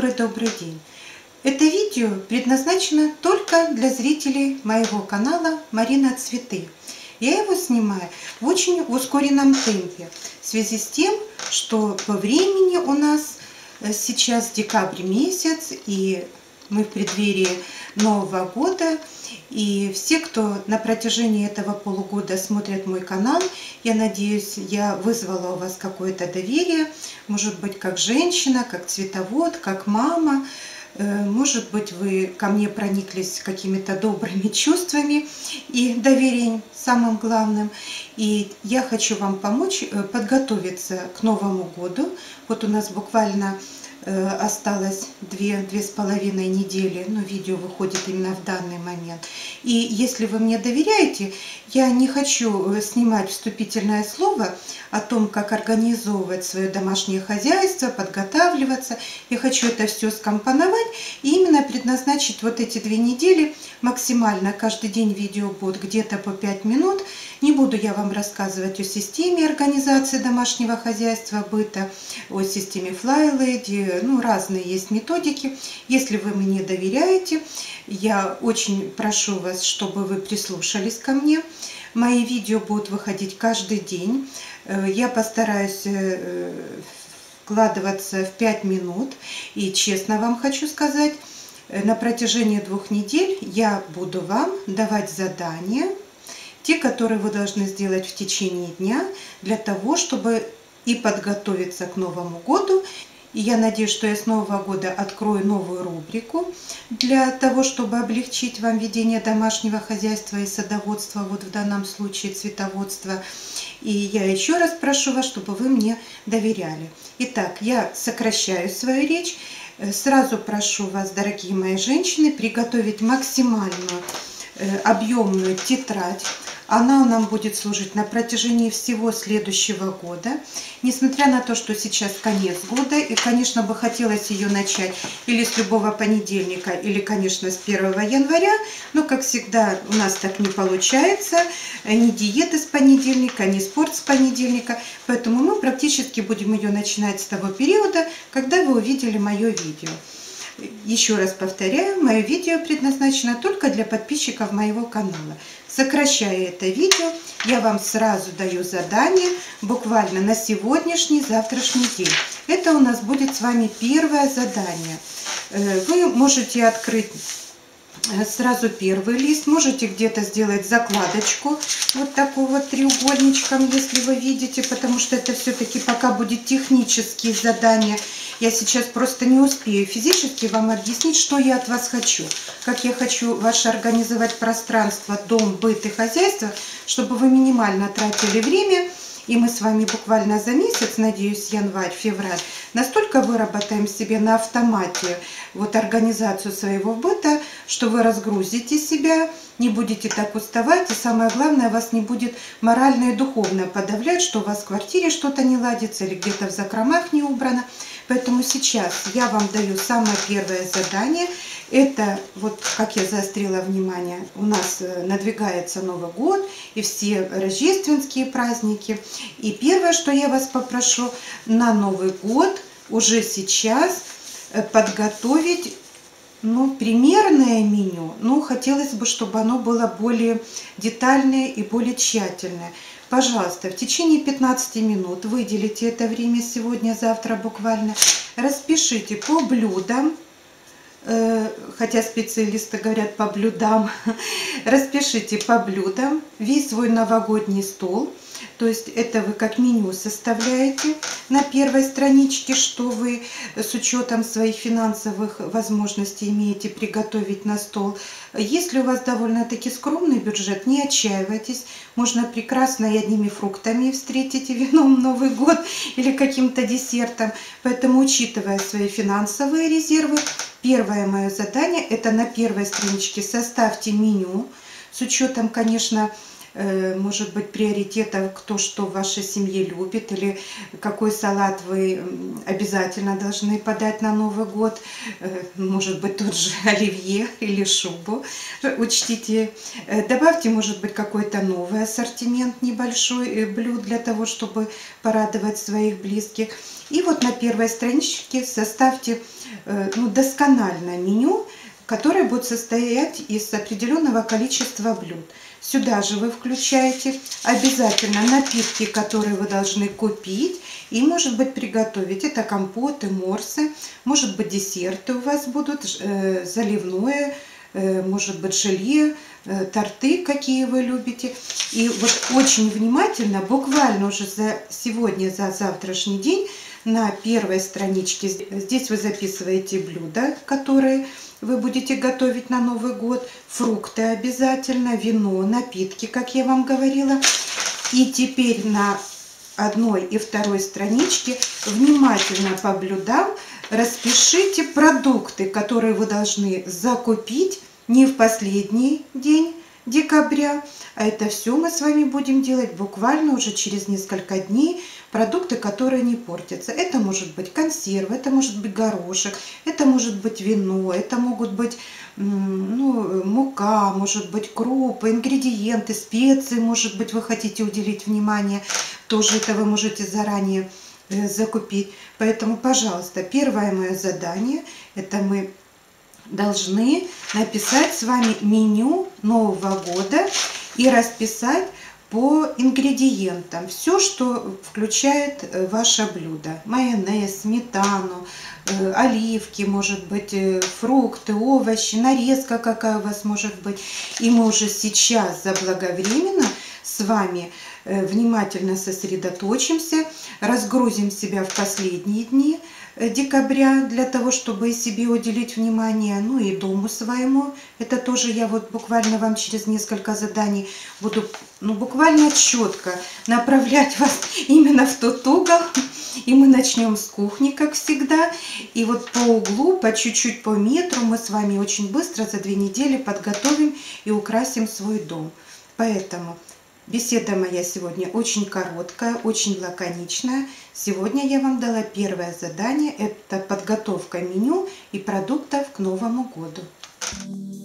Добрый день! Это видео предназначено только для зрителей моего канала Марина Цветы. Я его снимаю в очень ускоренном темпе в связи с тем, что по времени у нас сейчас декабрь месяц, и мы в преддверии Нового года. И все, кто на протяжении этого полугода смотрят мой канал, я надеюсь, я вызвала у вас какое-то доверие, может быть, как женщина, как цветовод, как мама. Может быть, вы ко мне прониклись какими-то добрыми чувствами и доверием самым главным. И я хочу вам помочь подготовиться к Новому году. Вот у нас буквально осталось 2-2,5 недели, но видео выходит именно в данный момент. И если вы мне доверяете, я не хочу снимать вступительное слово о том, как организовывать свое домашнее хозяйство, подготавливаться. Я хочу это все скомпоновать и именно предназначить вот эти 2 недели максимально. Каждый день видео будет где-то по 5 минут. Не буду я вам рассказывать о системе организации домашнего хозяйства, быта, о системе FlyLady. Разные есть методики. Если вы мне доверяете, я очень прошу вас, чтобы вы прислушались ко мне. Мои видео будут выходить каждый день. Я постараюсь вкладываться в 5 минут. И честно вам хочу сказать, на протяжении 2 недель я буду вам давать задания, те, которые вы должны сделать в течение дня, для того, чтобы и подготовиться к Новому году. И я надеюсь, что я с Нового года открою новую рубрику для того, чтобы облегчить вам ведение домашнего хозяйства и садоводства, вот в данном случае цветоводства. И я еще раз прошу вас, чтобы вы мне доверяли. Итак, я сокращаю свою речь. Сразу прошу вас, дорогие мои женщины, приготовить максимальную объемную тетрадь. Она нам будет служить на протяжении всего следующего года. Несмотря на то, что сейчас конец года, и, конечно, бы хотелось ее начать или с любого понедельника, или, конечно, с 1 января, но, как всегда, у нас так не получается. Ни диеты с понедельника, ни спорт с понедельника. Поэтому мы практически будем ее начинать с того периода, когда вы увидели мое видео. Еще раз повторяю, мое видео предназначено только для подписчиков моего канала. Сокращая это видео, я вам сразу даю задание буквально на сегодняшний, завтрашний день. Это у нас будет с вами первое задание. Вы можете открыть сразу первый лист, можете где-то сделать закладочку вот такой вот треугольничком, если вы видите, потому что это все-таки пока будет технические задания. Я сейчас просто не успею физически вам объяснить, что я от вас хочу. Как я хочу ваше организовать пространство, дом, быт и хозяйство, чтобы вы минимально тратили время. И мы с вами буквально за месяц, надеюсь, январь-февраль, настолько выработаем себе на автомате вот организацию своего быта, что вы разгрузите себя, не будете так уставать, и самое главное, вас не будет морально и духовно подавлять, что у вас в квартире что-то не ладится или где-то в закромах не убрано. Поэтому сейчас я вам даю самое первое задание. Это, вот как я заострила внимание, у нас надвигается Новый год и все рождественские праздники. И первое, что я вас попрошу, на Новый год уже сейчас подготовить примерное меню. Хотелось бы, чтобы оно было более детальное и более тщательное. Пожалуйста, в течение 15 минут выделите это время сегодня, завтра буквально. Распишите по блюдам, хотя специалисты говорят по блюдам. Распишите по блюдам весь свой новогодний стол. То есть это вы как меню составляете на первой страничке, что вы с учетом своих финансовых возможностей имеете приготовить на стол. Если у вас довольно-таки скромный бюджет, не отчаивайтесь. Можно прекрасно и одними фруктами встретить, и вином Новый год или каким-то десертом. Поэтому, учитывая свои финансовые резервы, первое мое задание – это на первой страничке составьте меню с учетом, конечно, может быть, приоритетов, кто что в вашей семье любит, или какой салат вы обязательно должны подать на Новый год. Может быть, тот же оливье или шубу. Учтите, добавьте, может быть, какой-то новый ассортимент небольшой блюд для того, чтобы порадовать своих близких. И вот на первой страничке составьте доскональное меню, которое будет состоять из определенного количества блюд. Сюда же вы включаете обязательно напитки, которые вы должны купить и, может быть, приготовить. Это компоты, морсы, может быть, десерты у вас будут, заливное, может быть, желе, торты, какие вы любите. И вот очень внимательно, буквально уже сегодня, за завтрашний день, на первой страничке, здесь вы записываете блюда, которые вы будете готовить на Новый год, фрукты обязательно, вино, напитки, как я вам говорила. И теперь на одной и второй страничке внимательно по блюдам распишите продукты, которые вы должны закупить не в последний день декабря, а это все мы с вами будем делать буквально уже через несколько дней. Продукты, которые не портятся. Это может быть консервы, это может быть горошек, это может быть вино, это могут быть мука, может быть крупы, ингредиенты, специи, может быть, вы хотите уделить внимание. Тоже это вы можете заранее закупить. Поэтому, пожалуйста, первое мое задание, это мы должны написать с вами меню Нового года и расписать по ингредиентам все, что включает ваше блюдо. Майонез, сметану, оливки, может быть, фрукты, овощи, нарезка какая у вас может быть. И мы уже сейчас заблаговременно с вами внимательно сосредоточимся, разгрузим себя в последние дни декабря для того, чтобы себе уделить внимание, и дому своему. Это тоже я вот буквально вам через несколько заданий буду буквально четко направлять вас именно в тот угол. И мы начнем с кухни, как всегда. И вот по углу, по чуть-чуть, по метру мы с вами очень быстро за 2 недели подготовим и украсим свой дом. Поэтому беседа моя сегодня очень короткая, очень лаконичная. Сегодня я вам дала первое задание. Это подготовка меню и продуктов к Новому году.